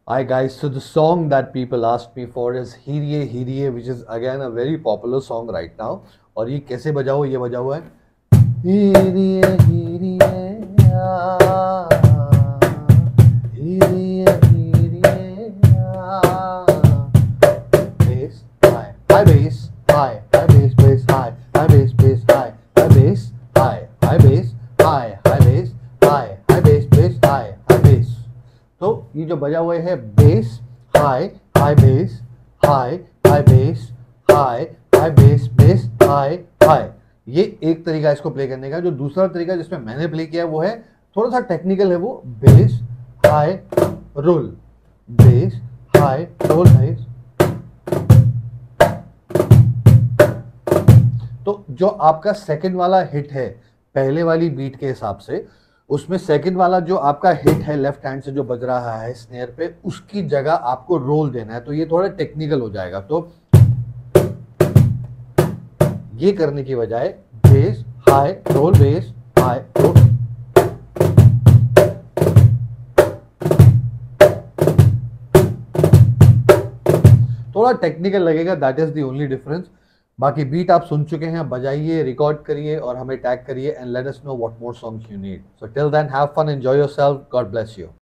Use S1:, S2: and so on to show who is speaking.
S1: Hi guys, so the song that people asked me for is Hiriye Hiriye, which is again a very popular song right now. और ये कैसे बजाओ? ये बजाओ है Hiriye Hiriye Hiriye Hiriye bass high high bass high high bass bass high high bass bass high high bass high high bass high high bass high high bass bass high high bass. तो ये जो बजा हुआ है base high high base high high base high high base base high high, ये एक तरीका इसको प्ले करने का. जो दूसरा तरीका जिसमें मैंने प्ले किया वो है थोड़ा सा टेक्निकल है, वो base high roll base high roll base. तो जो आपका सेकंड वाला हिट है पहले वाली बीट के हिसाब से, उसमें सेकंड वाला जो आपका हिट है लेफ्ट हैंड से जो बज रहा है स्नेयर पे, उसकी जगह आपको रोल देना है. तो ये थोड़ा टेक्निकल हो जाएगा. तो ये करने की बजाय base high roll base high roll. थोड़ा टेक्निकल लगेगा, that is the only difference. बाकी बीट आप सुन चुके हैं, बजाइए, रिकॉर्ड करिए और हमें टैग करिए and let us know what more songs you need. So till then have fun, enjoy yourself, God bless you.